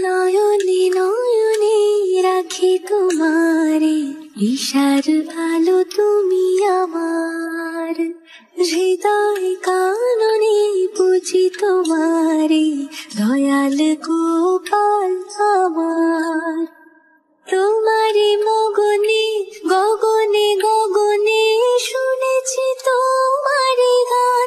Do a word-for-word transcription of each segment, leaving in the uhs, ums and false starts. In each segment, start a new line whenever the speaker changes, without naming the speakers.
নয়নে নয়নে রাখি তোমারে, ঈশার আলো তুমি আমার, হৃদয় কাননে বুঝি তোমারে, দয়াল গোপাল আমার। তোমারে মগনে গগনে গগনে শুনেছি তোমারে গান।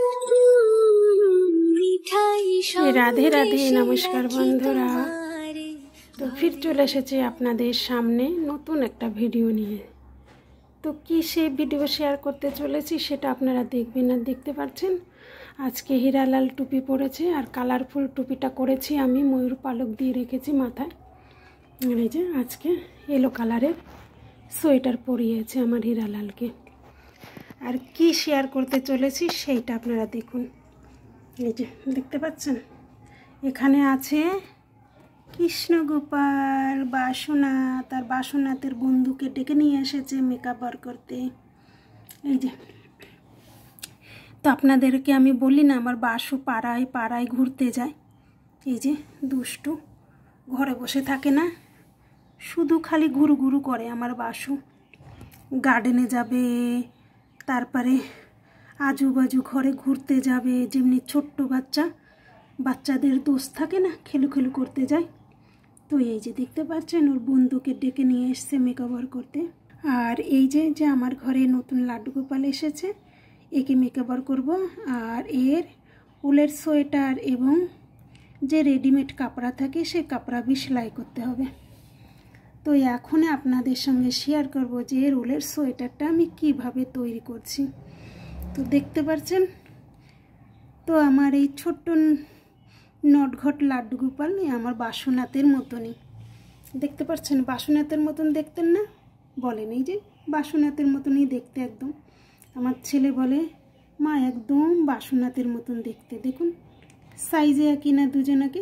রাধে রাধে, নমস্কার বন্ধুরা। তো ফির চলে এসেছি আপনাদের সামনে নতুন একটা ভিডিও নিয়ে। তো কি সেই ভিডিও শেয়ার করতে চলেছি সেটা আপনারা দেখবেন। আর দেখতে পাচ্ছেন আজকে হীরালাল টুপি পরেছে, আর কালারফুল টুপিটা করেছি আমি ময়ূর পালক দিয়ে রেখেছি মাথায়। এই যে আজকে এলো কালারের সোয়েটার পরিয়েছে আমার হীরালালকে। আর কি শেয়ার করতে চলেছি সেইটা আপনারা দেখুন। এই যে দেখতে পাচ্ছেন এখানে আছে কৃষ্ণ গোপাল বাসনাথ, আর বাসনাথের বন্ধুকে ডেকে নিয়ে এসেছে মেকআপ বার করতে। এই যে তো আপনাদেরকে আমি বলি না, আমার বাসু পাড়ায় পাড়ায় ঘুরতে যায়। এই যে দুষ্টু ঘরে বসে থাকে না, শুধু খালি ঘুরু ঘুরু করে আমার বাসু। গার্ডেনে যাবে, তারপরে আজু বাজু ঘরে ঘুরতে যাবে, যেমনি ছোট্ট বাচ্চা বাচ্চাদের দোষ থাকে না, খেলু খেলু করতে যায়। তো এই যে দেখতে পাচ্ছেন ওর বন্ধুকে ডেকে নিয়ে এসছে মেকওভার করতে। আর এই যে যে আমার ঘরে নতুন লাড্ডু গোপাল এসেছে, একে মেকওভার করব। আর এর উলের সোয়েটার এবং যে রেডিমেড কাপড়া থাকে সে কাপড়া বি সেলাই করতে হবে। তো এখন আপনাদের সঙ্গে শেয়ার করব যে এর উলের সোয়েটারটা আমি কিভাবে তৈরি করছি। তো দেখতে পাচ্ছেন তো আমার এই ছোট্ট নটঘট লাড্ডু গোপাল আমার বাসুনাথের মতনই দেখতে পাচ্ছেন। বাসুনাথের মতন দেখতেন না বলেন? এই যে বাসুনাথের মতনই দেখতে একদম। আমার ছেলে বলে মা একদম বাসুনাথের মতন দেখতে, দেখুন সাইজে একই না দুজনাকে।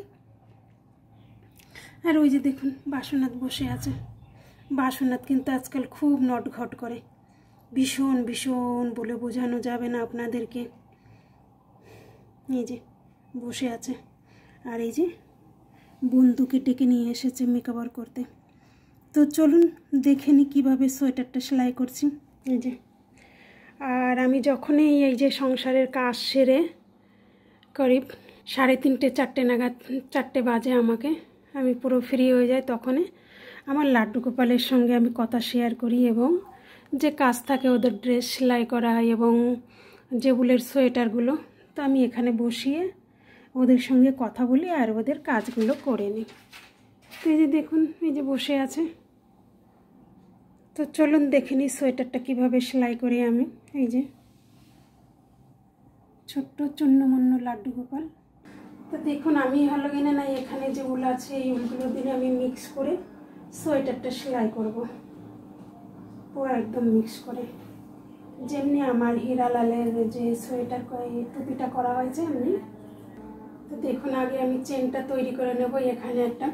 আর ওই যে দেখুন বাসুনাথ বসে আছে। বাসুনাথ কিন্তু আজকাল খুব নটঘট করে, ভীষণ ভীষণ বলে বোঝানো যাবে না আপনাদেরকে। এই যে বসে আছে, আর এই যে বন্ধুকে ডেকে নিয়ে এসেছে মেকওভার করতে। তো চলুন দেখে নিই কীভাবে সোয়েটারটা সেলাই করছি। এই যে আর আমি যখনই এই যে সংসারের কাজ সেরে করিব সাড়ে তিনটে চারটে নাগাদ চারটে বাজে আমাকে, আমি পুরো ফ্রি হয়ে যাই, তখনই আমার লাড্ডু গোপালের সঙ্গে আমি কথা শেয়ার করি এবং যে কাজ থাকে ওদের ড্রেস সেলাই করা এবং যে উলের সোয়েটারগুলো, তো আমি এখানে বসিয়ে ওদের সঙ্গে কথা বলি আর ওদের কাজগুলো করে নিই। তো এই যে দেখুন এই যে বসে আছে। তো চলুন দেখে নিই সোয়েটারটা কীভাবে সেলাই করি আমি। এই যে ছোট্ট চূর্ণমূর্ণ লাড্ডু গোপাল। তো দেখুন আমি হলো কিনা না এখানে যে উল আছে এই উলগুলো দিয়ে আমি মিক্স করে সোয়েটারটা সেলাই করব, পুরো একদম মিক্স করে, যেমনি আমার হীরালালের যে সোয়েটার টুপিটা করা হয়েছে এমনি। তো দেখুন আগে আমি চেনটা তৈরি করে নেব। এখানে একটা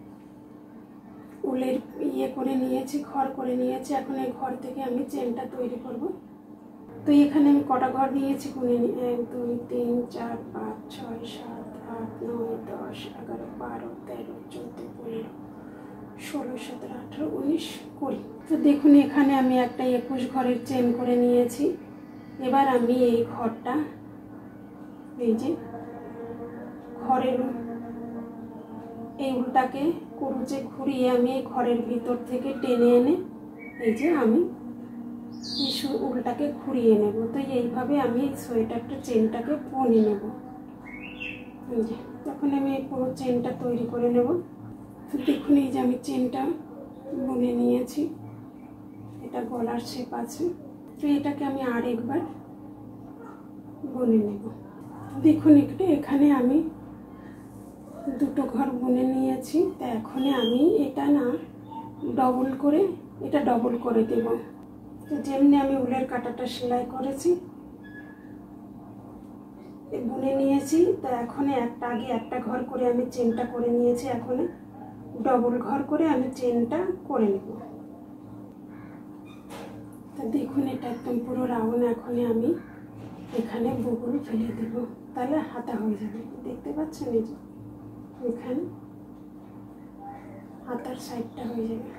উলের ইয়ে করে নিয়েছি, ঘর করে নিয়েছি। এখন এই ঘর থেকে আমি চেনটা তৈরি করব। তো এখানে আমি কটা ঘর নিয়েছি গুনে নিই, এক দুই তিন চার পাঁচ ছয় সাত আট নয় দশ এগারো বারো তেরো চোদ্দো পনেরো ষোলো সতেরো আঠেরো উনিশ কুড়ি। তো দেখুন এখানে আমি একটা একুশ ঘরের চেন করে নিয়েছি। এবার আমি এই ঘরটা এই যে ঘরের এই উলটাকে কুরুচে ঘুরিয়ে আমি এই ঘরের ভিতর থেকে টেনে এনে এই যে আমি এই উলটাকে ঘুরিয়ে নেব। তো এইভাবে আমি এই সোয়েটারটা চেনটাকে বুনে নেব। এই যে তখন আমি এই পুরো চেনটা তৈরি করে নেব। তো দেখুন এই যে আমি চেনটা বুনে নিয়েছি, এটা গলার শেপ আছে। তো এটাকে আমি আরেকবার বুনে নেব। দেখুন একটু এখানে আমি দুটো ঘর বুনে নিয়েছি। তা এখন আমি এটা না ডবল করে এটা ডবল করে দেব। তো যেমনি আমি উলের কাঁটাটা সেলাই করেছি বুনে নিয়েছি। তো এখন একটা আগে একটা ঘর করে আমি চেনটা করে নিয়েছি, এখন ডবল ঘর করে আমি চেনটা করে নেব। তা দেখুন এটা একদম পুরো রাউন্ড। এখন আমি এখানে বুগুল ফেলে দেব, তাহলে হাতা হয়ে যাবে। দেখতে পাচ্ছেন এই যে এখানে হাতার সাইডটা হয়ে যাবে।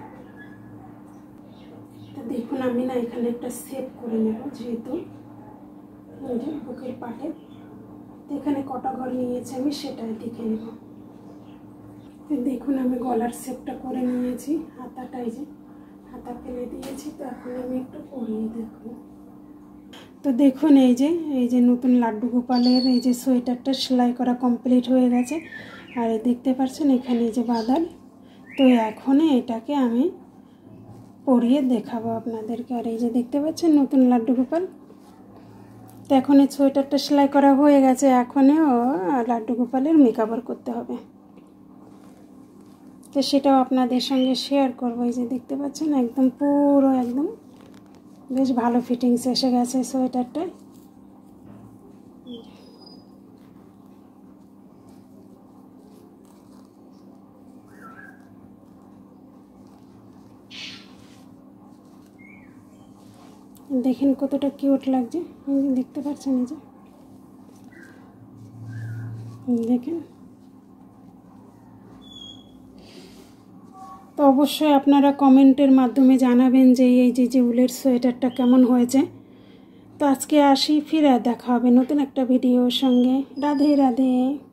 তো দেখুন আমি না এখানে একটা শেপ করে নেব, যেহেতু বুকের পাটে। তো এখানে কটা ঘর নিয়েছি আমি সেটাই দেখে নেব। তো দেখুন আমি গলার শেপটা করে নিয়েছি, হাতাটাই যে হাতা ফেলে দিয়েছি। তো এখন আমি একটু পরিয়ে দেখব। তো দেখুন এই যে এই যে নতুন লাড্ডু গোপালের এই যে সোয়েটারটা সেলাই করা কমপ্লিট হয়ে গেছে। আর দেখতে পাচ্ছেন এখানে এই যে বাঁধান। তো এখন এটাকে আমি পরিয়ে দেখাবো আপনাদেরকে। আর এই যে দেখতে পাচ্ছেন নতুন লাড্ডু গোপাল। তো এখন এই সোয়েটারটা সেলাই করা হয়ে গেছে, এখনও লাড্ডু গোপালের মেকআপ করতে হবে। তো সেটাও আপনাদের সঙ্গে শেয়ার করবো। এই যে দেখতে পাচ্ছেন একদম পুরো একদম বেশ ভালো ফিটিংস এসে গেছে সোয়েটারটা। দেখেন কতটা কিউট লাগছে, দেখতে পাচ্ছেন এই যে দেখেন। তো অবশ্যই আপনারা কমেন্টের মাধ্যমে জানাবেন যে এই যে যে উলের সোয়েটারটা কেমন হয়েছে। তো আজকে আসি, ফিরে দেখা হবে নতুন একটা ভিডিওর সঙ্গে। রাধে রাধে।